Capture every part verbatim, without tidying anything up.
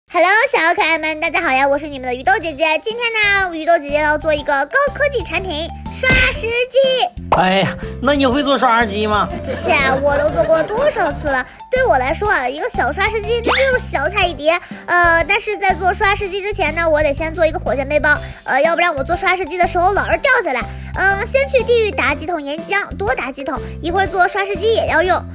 Hello， 小可爱们，大家好呀！我是你们的鱼豆姐姐。今天呢，鱼豆姐姐要做一个高科技产品——刷石机。 哎呀，那你会做刷石机吗？ 切，我都做过多少次了。对我来说啊，一个小刷石机那就是小菜一碟。呃，但是在做刷石机之前呢，我得先做一个火箭背包。呃，要不然我做刷石机的时候老是掉下来。嗯、呃，先去地狱打几桶岩浆，多打几桶，一会儿做刷石机也要用。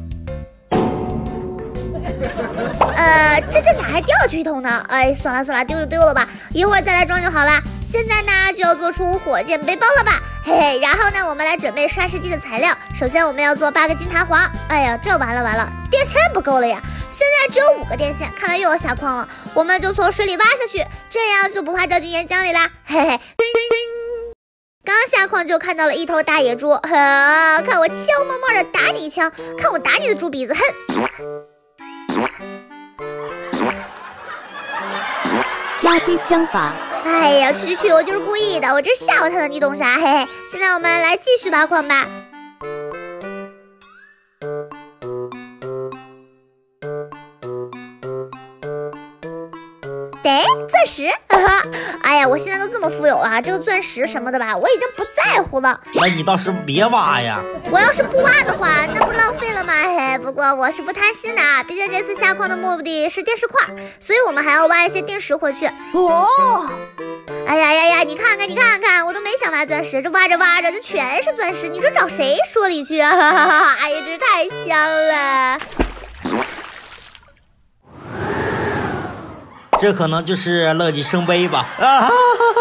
呃，这这咋还掉去一桶呢？哎，算了算了，丢就丢了吧，一会儿再来装就好了。现在呢，就要做出火箭背包了吧？嘿嘿，然后呢，我们来准备刷石机的材料。首先我们要做八个金弹簧。哎呀，这完了完了，电线不够了呀！现在只有五个电线，看来又要下矿了。我们就从水里挖下去，这样就不怕掉进岩浆里啦。嘿嘿。刚下矿就看到了一头大野猪，呵，看我悄默默的打你一枪，看我打你的猪鼻子，哼！ 垃圾枪法。 哎呀，去去去，我就是故意的，我这是吓唬他的，你懂啥？嘿嘿，现在我们来继续挖矿吧。得钻石，哈哈！哎呀，我现在都这么富有了，这个钻石什么的吧，我已经不在乎了。 哎，你倒是别挖呀！ 我要是不挖的话，那不浪费了吗？嘿，不过我是不贪心的啊，毕竟这次下矿的目的是电石块，所以我们还要挖一些电石回去。哦，哎呀呀呀，你看看，你看看，我都没想挖钻石，这挖着挖着就全是钻石，你说找谁说理去啊？哈哈哈！哎呀，真是太香了。 这可能就是乐极生悲吧。啊哈哈哈！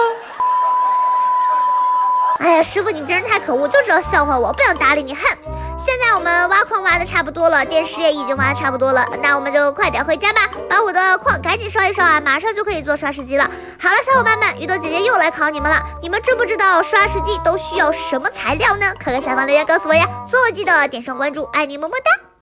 哎呀，师傅你真是太可恶，就知道笑话我，不想搭理你，哼！现在我们挖矿挖的差不多了，电石也已经挖的差不多了，那我们就快点回家吧，把我的矿赶紧烧一烧啊，马上就可以做刷石机了。好了，小伙伴们，鱼豆姐姐又来考你们了，你们知不知道刷石机都需要什么材料呢？快快下方留言告诉我呀！最后记得点上关注，爱你么么哒。